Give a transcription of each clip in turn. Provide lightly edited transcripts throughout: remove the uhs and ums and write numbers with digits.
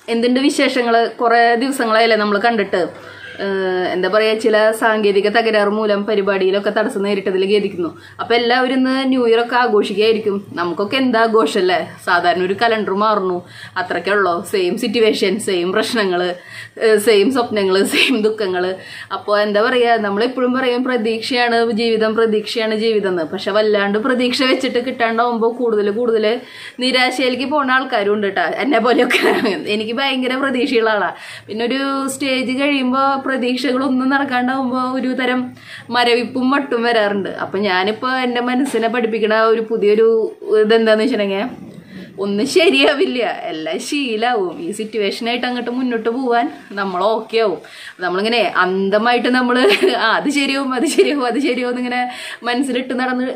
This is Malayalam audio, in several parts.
എന്തിൻ്റെ വിശേഷങ്ങൾ? കുറേ ദിവസങ്ങളായല്ലേ നമ്മൾ കണ്ടിട്ട്. എന്താ പറയുക, ചില സാങ്കേതിക തകരാറ് മൂലം പരിപാടിയിലൊക്കെ തടസ്സം നേരിട്ടതിൽ ഖേദിക്കുന്നു. അപ്പം എല്ലാവരും ഇന്ന് ന്യൂ ഇയർ ഒക്കെ ആഘോഷിക്കുകയായിരിക്കും. നമുക്കൊക്കെ എന്താ ആഘോഷമല്ലേ? സാധാരണ ഒരു കലണ്ടർ മാറുന്നു, അത്രയ്ക്കേ ഉള്ളൂ. സെയിം സിറ്റുവേഷൻ, സെയിം പ്രശ്നങ്ങൾ, സെയിം സ്വപ്നങ്ങൾ, സെയിം ദുഃഖങ്ങൾ. അപ്പോൾ എന്താ പറയുക, നമ്മളെപ്പോഴും പറയും പ്രതീക്ഷയാണ് ജീവിതം, പ്രതീക്ഷയാണ് ജീവിതം എന്ന്. പക്ഷെ വല്ലാണ്ട് പ്രതീക്ഷ വെച്ചിട്ട് കിട്ടാണ്ടാവുമ്പോൾ കൂടുതൽ നിരാശയിലേക്ക് പോകുന്ന ആൾക്കാരും ഉണ്ട് കേട്ടോ, എന്നെ പോലെയൊക്കെ. എനിക്ക് ഭയങ്കര പ്രതീക്ഷയുള്ള ആളാണ്. പിന്നെ ഒരു സ്റ്റേജ് കഴിയുമ്പോൾ പ്രതീക്ഷകളൊന്നും നടക്കാണ്ടാവുമ്പോൾ ഒരു തരം മരവിപ്പും മട്ടും വരാറുണ്ട്. അപ്പം ഞാനിപ്പോൾ എൻ്റെ മനസ്സിനെ പഠിപ്പിക്കണ ഒരു പുതിയൊരു ഇതെന്താന്ന് വെച്ചിട്ടുണ്ടെങ്കിൽ, ഒന്നും ശരിയാവില്ല, എല്ലാം ശീലാവും. ഈ സിറ്റുവേഷനായിട്ട് അങ്ങോട്ട് മുന്നോട്ട് പോകാൻ നമ്മൾ ഓക്കെ ആവും. നമ്മളിങ്ങനെ അന്ധമായിട്ട് നമ്മൾ അത് ശരിയാവും എന്നിങ്ങനെ മനസ്സിലിട്ട്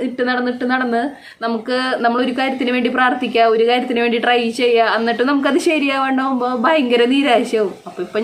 നടന്ന് നമ്മളൊരു കാര്യത്തിന് വേണ്ടി പ്രാർത്ഥിക്കുക, ഒരു കാര്യത്തിന് വേണ്ടി ട്രൈ ചെയ്യുക, എന്നിട്ട് നമുക്കത് ശരിയാവാണ്ടാവുമ്പോൾ ഭയങ്കര നിരാശയാവും. അപ്പം ഇപ്പം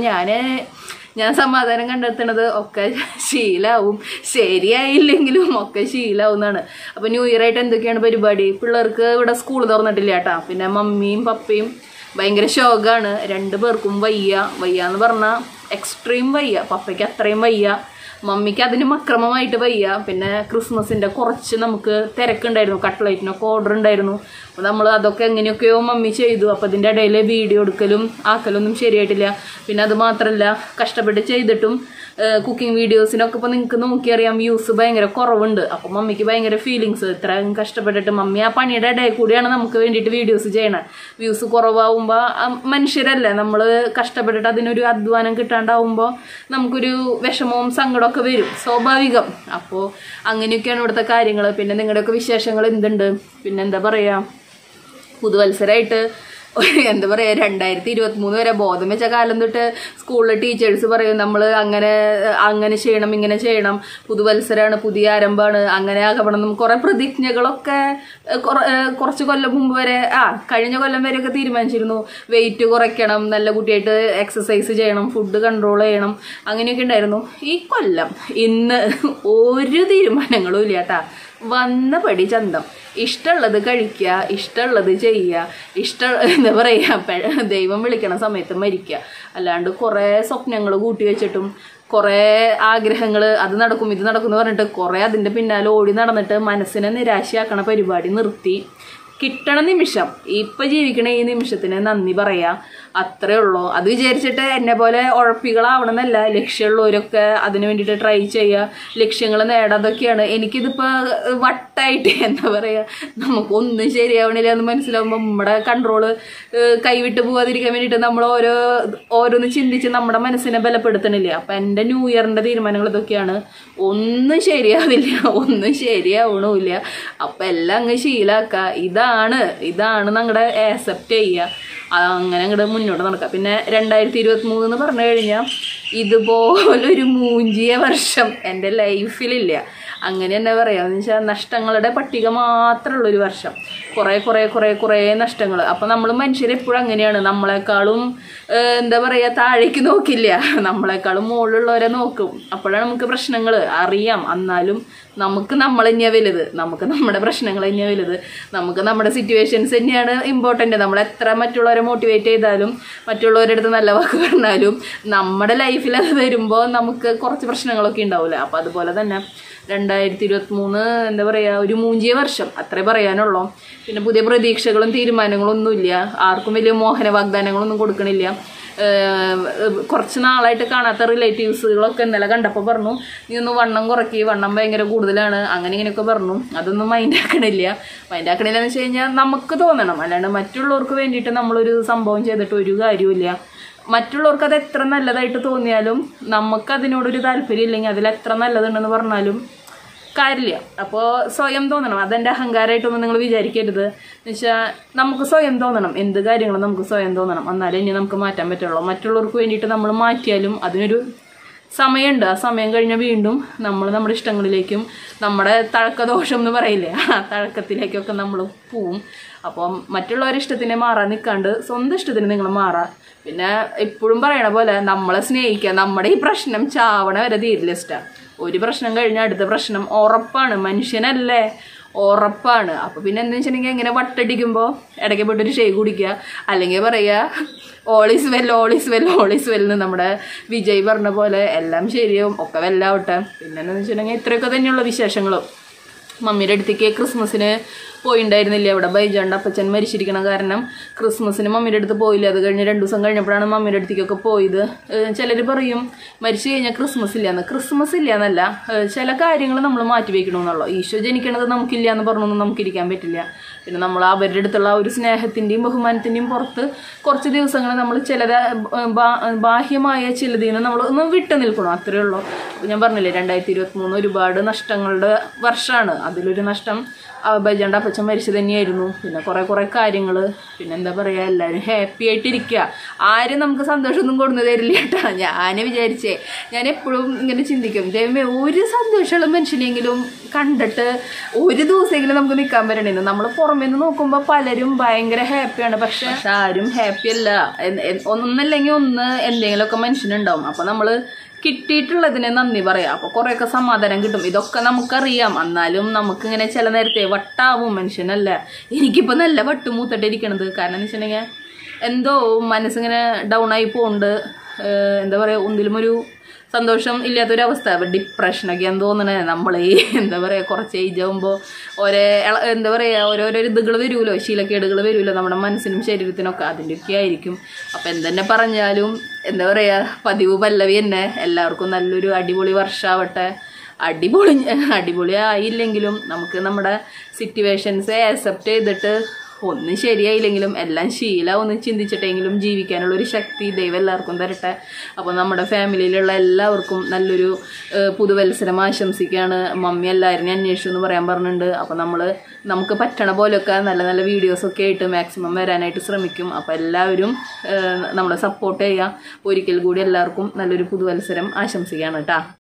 ഞാൻ സമാധാനം കണ്ടെത്തണത് ഒക്കെ ശീലാവും, ശരിയായില്ലെങ്കിലും ഒക്കെ ശീലാവും എന്നാണ്. അപ്പം ന്യൂ ഇയർ ആയിട്ട് എന്തൊക്കെയാണ് പരിപാടി? പിള്ളേർക്ക് ഇവിടെ സ്കൂൾ തുറന്നിട്ടില്ല കേട്ടാ. പിന്നെ മമ്മിയും പപ്പയും ഭയങ്കര ശോകമാണ്. 2 പേർക്കും വയ്യാന്ന് പറഞ്ഞാൽ എക്സ്ട്രീം വയ്യ. പപ്പയ്ക്ക് അത്രയും വയ്യ, മമ്മിക്ക് അതിന് അക്രമമായിട്ട് വയ്യ. പിന്നെ ക്രിസ്മസിൻ്റെ കുറച്ച് നമുക്ക് തിരക്കുണ്ടായിരുന്നു, കട്ട്ലൈറ്റിനൊക്കെ ഓർഡർ ഉണ്ടായിരുന്നു. അപ്പോൾ നമ്മൾ അതൊക്കെ എങ്ങനെയൊക്കെയോ മമ്മി ചെയ്തു. അപ്പോൾ അതിൻ്റെ ഇടയിൽ വീഡിയോ എടുക്കലും ആക്കലൊന്നും ശരിയായിട്ടില്ല. പിന്നെ അത് മാത്രമല്ല, കഷ്ടപ്പെട്ട് ചെയ്തിട്ടും കുക്കിംഗ് വീഡിയോസിനൊക്കെ ഇപ്പോൾ നിങ്ങൾക്ക് നോക്കിയറിയാം വ്യൂസ് ഭയങ്കര കുറവുണ്ട്. അപ്പോൾ മമ്മിക്ക് ഭയങ്കര ഫീലിങ്സ്, ഇത്രയും കഷ്ടപ്പെട്ടിട്ട് മമ്മി ആ പണിയുടെ ഇടയിൽ കൂടിയാണ് നമുക്ക് വേണ്ടിയിട്ട് വീഡിയോസ് ചെയ്യണത്. വ്യൂസ് കുറവാകുമ്പോൾ മനുഷ്യരല്ലേ, നമ്മൾ കഷ്ടപ്പെട്ടിട്ട് അതിനൊരു അധ്വാനം കിട്ടാണ്ടാവുമ്പോൾ നമുക്കൊരു വിഷമവും സങ്കടമൊക്കെ വരും, സ്വാഭാവികം. അപ്പോൾ അങ്ങനെയൊക്കെയാണ് ഇവിടുത്തെ കാര്യങ്ങൾ. പിന്നെ നിങ്ങളുടെയൊക്കെ വിശേഷങ്ങൾ എന്തുണ്ട്? പിന്നെ എന്താ പറയുക, പുതുവത്സരമായിട്ട് എന്താ പറയുക, 2023 വരെ ബോധം വെച്ച കാലം തൊട്ട് സ്കൂളിലെ ടീച്ചേഴ്സ് പറയും നമ്മൾ അങ്ങനെ ചെയ്യണം, ഇങ്ങനെ ചെയ്യണം, പുതുവത്സരമാണ്, പുതിയ ആരംഭമാണ്, അങ്ങനെ ആകണം. കുറേ പ്രതിജ്ഞകളൊക്കെ കുറച്ച് കൊല്ലം മുമ്പ് വരെ കഴിഞ്ഞ കൊല്ലം വരെയൊക്കെ തീരുമാനിച്ചിരുന്നു. വെയിറ്റ് കുറയ്ക്കണം, നല്ല കുട്ടിയായിട്ട് എക്സസൈസ് ചെയ്യണം, ഫുഡ് കൺട്രോൾ ചെയ്യണം, അങ്ങനെയൊക്കെ ഉണ്ടായിരുന്നു. ഈ കൊല്ലം ഇന്ന് ഒരു തീരുമാനങ്ങളും ഇല്ല കേട്ടാ. വന്ന പടി ചന്തം, ഇഷ്ടമുള്ളത് കഴിക്കുക, ഇഷ്ടമുള്ളത് ചെയ്യുക, എന്താ പറയുക, ദൈവം വിളിക്കണ സമയത്ത് മരിക്കുക. അല്ലാണ്ട് കുറേ സ്വപ്നങ്ങൾ കൂട്ടി വെച്ചിട്ടും കുറേ ആഗ്രഹങ്ങൾ അത് നടക്കും ഇത് നടക്കും എന്ന് പറഞ്ഞിട്ട് കുറേ അതിൻ്റെ പിന്നാലെ ഓടി നടന്നിട്ട് മനസ്സിനെ നിരാശയാക്കണ പരിപാടി നിർത്തി കിട്ടണ നിമിഷം, ഇപ്പം ജീവിക്കണ ഈ നിമിഷത്തിന് നന്ദി പറയാ, അത്രേ ഉള്ളൂ. അത് വിചാരിച്ചിട്ട് എന്നെ പോലെ ഉഴപ്പികളാവണമെന്നല്ല, ലക്ഷ്യമുള്ളവരൊക്കെ അതിന് വേണ്ടിയിട്ട് ട്രൈ ചെയ്യുക, ലക്ഷ്യങ്ങൾ നേടാതൊക്കെയാണ്. എനിക്കിതിപ്പോൾ വട്ടായിട്ട് എന്താ പറയുക, നമുക്കൊന്നും ശരിയാവണില്ല എന്ന് മനസ്സിലാവുമ്പോൾ നമ്മുടെ കൺട്രോള് കൈവിട്ട് പോകാതിരിക്കാൻ വേണ്ടിയിട്ട് നമ്മൾ ഓരോന്ന് ചിന്തിച്ച് നമ്മുടെ മനസ്സിനെ ബലപ്പെടുത്തണില്ല. അപ്പം എൻ്റെ ന്യൂ ഇയറിൻ്റെ തീരുമാനങ്ങൾ ഇതൊക്കെയാണ്. ഒന്നും ശരിയാവില്ല, ഒന്നും ശരിയാവണമില്ല. അപ്പം എല്ലാം അങ്ങ് ശീലാക്കുക. ഇതാണ് ഞങ്ങളുടെ ആക്സെപ്റ്റ് ചെയ്യുക, അങ്ങനെ അങ്ങോട്ട് മുന്നോട്ട് നടക്കുക. പിന്നെ 2023 എന്ന് പറഞ്ഞു കഴിഞ്ഞാൽ ഇതുപോലൊരു മൂഞ്ചിയ വർഷം എൻ്റെ ലൈഫിലില്ല. അങ്ങനെ എന്താ പറയുക എന്ന് വെച്ചാൽ നഷ്ടങ്ങളുടെ പട്ടിക മാത്രമുള്ളൊരു വർഷം, കുറേ നഷ്ടങ്ങൾ. അപ്പം നമ്മൾ മനുഷ്യരെപ്പോഴും അങ്ങനെയാണ്, നമ്മളെക്കാളും എന്താ പറയുക താഴേക്ക് നോക്കില്ല, നമ്മളെക്കാളും മുകളിലുള്ളവരെ നോക്കും. അപ്പോഴാണ് നമുക്ക് പ്രശ്നങ്ങൾ അറിയാം. എന്നാലും നമുക്ക് നമ്മൾ തന്നെയാണ് വലുത്, നമുക്ക് നമ്മുടെ പ്രശ്നങ്ങൾ തന്നെയാണ് വലുത്, നമുക്ക് നമ്മുടെ സിറ്റുവേഷൻസ് തന്നെയാണ് ഇമ്പോർട്ടൻ്റ്. നമ്മൾ എത്ര മറ്റുള്ളവരെ മോട്ടിവേറ്റ് ചെയ്താലും മറ്റുള്ളവരുടെ അടുത്ത് നല്ല വാക്ക് പറഞ്ഞാലും നമ്മുടെ ലൈഫിൽ അത് വരുമ്പോൾ നമുക്ക് കുറച്ച് പ്രശ്നങ്ങളൊക്കെ ഉണ്ടാവില്ല. അപ്പോൾ അതുപോലെ തന്നെ 2023 എന്താ പറയുക, ഒരു മൂഞ്ചിയ വർഷം, അത്രേ പറയാനുള്ളൂ. പിന്നെ പുതിയ പ്രതീക്ഷകളും തീരുമാനങ്ങളും ഒന്നുമില്ല, ആർക്കും വലിയ മോഹന വാഗ്ദാനങ്ങളൊന്നും കൊടുക്കണില്ല. കുറച്ച് നാളായിട്ട് കാണാത്ത റിലേറ്റീവ്സുകളൊക്കെ ഇന്നലെ കണ്ടപ്പോൾ പറഞ്ഞു, നീ ഒന്ന് വണ്ണം കുറയ്ക്ക്, വണ്ണം ഭയങ്കര കൂടുതലാണ്, അങ്ങനെ ഇങ്ങനെയൊക്കെ പറഞ്ഞു. അതൊന്നും മൈൻഡാക്കണില്ല എന്ന് വെച്ച് കഴിഞ്ഞാൽ നമുക്ക് തോന്നണം, അല്ലാണ്ട് മറ്റുള്ളവർക്ക് വേണ്ടിയിട്ട് നമ്മളൊരു സംഭവം ചെയ്തിട്ട് ഒരു കാര്യമില്ല. മറ്റുള്ളവർക്ക് അത് എത്ര നല്ലതായിട്ട് തോന്നിയാലും നമുക്കതിനോടൊരു താല്പര്യം ഇല്ലെങ്കിൽ അതിൽ എത്ര നല്ലതുണ്ടെന്ന് പറഞ്ഞാലും കാര്യമില്ല. അപ്പോൾ സ്വയം തോന്നണം. അതെൻ്റെ അഹങ്കാരമായിട്ടൊന്നും നിങ്ങൾ വിചാരിക്കരുത്. എന്ന് വെച്ചാൽ നമുക്ക് സ്വയം തോന്നണം, എന്ത് കാര്യങ്ങളും നമുക്ക് സ്വയം തോന്നണം, എന്നാലേ ഇനി നമുക്ക് മാറ്റാൻ പറ്റുള്ളൂ. മറ്റുള്ളവർക്ക് വേണ്ടിയിട്ട് നമ്മൾ മാറ്റിയാലും അതിനൊരു സമയമുണ്ട്. ആ സമയം കഴിഞ്ഞാൽ വീണ്ടും നമ്മൾ നമ്മുടെ ഇഷ്ടങ്ങളിലേക്കും നമ്മുടെ തഴക്കദോഷം എന്ന് പറയില്ലേ, ആ തഴക്കത്തിലേക്കൊക്കെ നമ്മൾ പോവും. അപ്പം മറ്റുള്ളവരുടെ ഇഷ്ടത്തിനെ മാറാൻ നിൽക്കാണ്ട് സ്വന്തം ഇഷ്ടത്തിന് നിങ്ങൾ മാറാം. പിന്നെ എപ്പോഴും പറയണ പോലെ നമ്മളെ സ്നേഹിക്കുക. നമ്മുടെ ഈ പ്രശ്നം ചാവണ വരെ തീരില്ല. ഒരു പ്രശ്നം കഴിഞ്ഞാൽ അടുത്ത പ്രശ്നം ഉറപ്പാണ്. മനുഷ്യനല്ലേ, ഉറപ്പാണ്. അപ്പോൾ പിന്നെ എന്താ വെച്ചിട്ടുണ്ടെങ്കിൽ ഇങ്ങനെ വട്ടടിക്കുമ്പോൾ ഇടയ്ക്ക് പോയിട്ടൊരു ഷേക്ക് കുടിക്കുക, അല്ലെങ്കിൽ പറയുക all is well all is well all is well എന്ന് നമ്മുടെ വിജയ് പറഞ്ഞ പോലെ എല്ലാം ശരിയാവും, ഒക്കെ വെല്ലാവട്ടെ. പിന്നെ എന്താണെന്ന് വെച്ചിട്ടുണ്ടെങ്കിൽ ഇത്രയൊക്കെ തന്നെയുള്ള വിശേഷങ്ങളും. മമ്മിയുടെ അടുത്തേക്ക് ക്രിസ്മസിന് പോയിണ്ടായിരുന്നില്ല. അവിടെ ബൈജാണ്ട് അപ്പച്ചൻ മരിച്ചിരിക്കണ കാരണം ക്രിസ്മസിന് മമ്മിയുടെ അടുത്ത് പോയില്ല. അത് കഴിഞ്ഞ് 2 ദിവസം കഴിഞ്ഞപ്പോഴാണ് മമ്മിയുടെ അടുത്തേക്കൊക്കെ പോയത്. ചിലർ പറയും മരിച്ചു കഴിഞ്ഞാൽ ക്രിസ്മസ് ഇല്ലയെന്ന്. ക്രിസ്മസ് ഇല്ല എന്നല്ല, ചില കാര്യങ്ങൾ നമ്മൾ മാറ്റി വയ്ക്കണമെന്നുള്ളൂ. ഈശോ ജനിക്കണത് നമുക്കില്ല എന്ന് പറഞ്ഞൊന്നും നമുക്കിരിക്കാൻ പറ്റില്ല. പിന്നെ നമ്മൾ അവരുടെ അടുത്തുള്ള ഒരു സ്നേഹത്തിൻ്റെയും ബഹുമാനത്തിൻ്റെയും പുറത്ത് കുറച്ച് ദിവസങ്ങൾ നമ്മൾ ചിലത് ബാഹ്യമായ ചിലതിന് നമ്മൾ ഒന്ന് വിട്ടു നിൽക്കണം, അത്രയേ ഉള്ളൂ. അപ്പോൾ ഞാൻ പറഞ്ഞില്ലേ 2023 ഒരുപാട് നഷ്ടങ്ങളുടെ വർഷമാണ്. അതിലൊരു നഷ്ടം ബൈജാണ്ട് അപ്പച്ചൻ മരിച്ചു തന്നെയായിരുന്നു. പിന്നെ കുറേ കാര്യങ്ങൾ. പിന്നെ എന്താ പറയുക, എല്ലാവരും ഹാപ്പി ആയിട്ടിരിക്കുക. ആരും നമുക്ക് സന്തോഷമൊന്നും കൊടുന്നു തരില്ല കേട്ടോ. ഞാൻ വിചാരിച്ചേ, ഞാൻ എപ്പോഴും ഇങ്ങനെ ചിന്തിക്കും, ദൈവമേ ഒരു സന്തോഷമുള്ള മനുഷ്യനെങ്കിലും കണ്ടിട്ട് ഒരു ദിവസമെങ്കിലും നമുക്ക് നിൽക്കാൻ പറ്റണേന്ന്. നമ്മൾ പുറമേ നിന്ന് നോക്കുമ്പോൾ പലരും ഭയങ്കര ഹാപ്പിയാണ്, പക്ഷെ ആരും ഹാപ്പി അല്ല. ഒന്നല്ലെങ്കിൽ ഒന്ന് എന്തെങ്കിലുമൊക്കെ മനുഷ്യനുണ്ടാവും. അപ്പോൾ നമ്മൾ കിട്ടിയിട്ടുള്ളതിനെ നന്ദി പറയാം. അപ്പോൾ കുറേയൊക്കെ സമാധാനം കിട്ടും. ഇതൊക്കെ നമുക്കറിയാം, എന്നാലും നമുക്കിങ്ങനെ ചില നേരത്തെ വട്ടാവും മനുഷ്യനല്ല. എനിക്കിപ്പോൾ നല്ല വട്ടുമൂത്തട്ടിരിക്കണത്. കാരണം എന്ന് വെച്ചിട്ടുണ്ടെങ്കിൽ എന്തോ മനസ്സിങ്ങനെ ഡൗൺ ആയി പോകുന്നുണ്ട്. എന്താ പറയുക, ഒന്നിലും ഒരു സന്തോഷം ഇല്ലാത്തൊരവസ്ഥ. ഡിപ്രഷനൊക്കെയാന്ന് തോന്നണേ. നമ്മളെ എന്താ പറയുക, കുറച്ച് ഏജ് ആകുമ്പോൾ എന്താ പറയുക ഓരോരോ ഇതുകൾ വരുമല്ലോ, ശീലക്കേടുകൾ വരുമല്ലോ നമ്മുടെ മനസ്സിനും ശരീരത്തിനൊക്കെ. അതിൻ്റെയൊക്കെ ആയിരിക്കും. അപ്പം എന്തെന്നെ പറഞ്ഞാലും എന്താ പറയുക, പതിവ് പല്ലവി തന്നെ. എല്ലാവർക്കും നല്ലൊരു അടിപൊളി വർഷമാവട്ടെ. അടിപൊളി ആയില്ലെങ്കിലും നമുക്ക് നമ്മുടെ സിറ്റുവേഷൻസ് ആക്സെപ്റ്റ് ചെയ്തിട്ട് ഒന്നും ശരിയായില്ലെങ്കിലും എല്ലാം ഒന്ന് ചിന്തിച്ചിട്ടെങ്കിലും ജീവിക്കാനുള്ളൊരു ശക്തി ദൈവം എല്ലാവർക്കും തരട്ടെ. അപ്പോൾ നമ്മുടെ ഫാമിലിയിലുള്ള എല്ലാവർക്കും നല്ലൊരു പുതുവത്സരം ആശംസിക്കുകയാണ്. മമ്മി എല്ലാവരും അന്വേഷിച്ചു എന്ന് പറയാൻ പറഞ്ഞിട്ടുണ്ട്. അപ്പോൾ നമുക്ക് പറ്റണ പോലെയൊക്കെ നല്ല വീഡിയോസൊക്കെ ആയിട്ട് മാക്സിമം വരാനായിട്ട് ശ്രമിക്കും. അപ്പോൾ എല്ലാവരും നമ്മളെ സപ്പോർട്ട് ചെയ്യുക. ഒരിക്കൽ കൂടി എല്ലാവർക്കും നല്ലൊരു പുതുവത്സരം ആശംസിക്കുകയാണ് കേട്ടോ.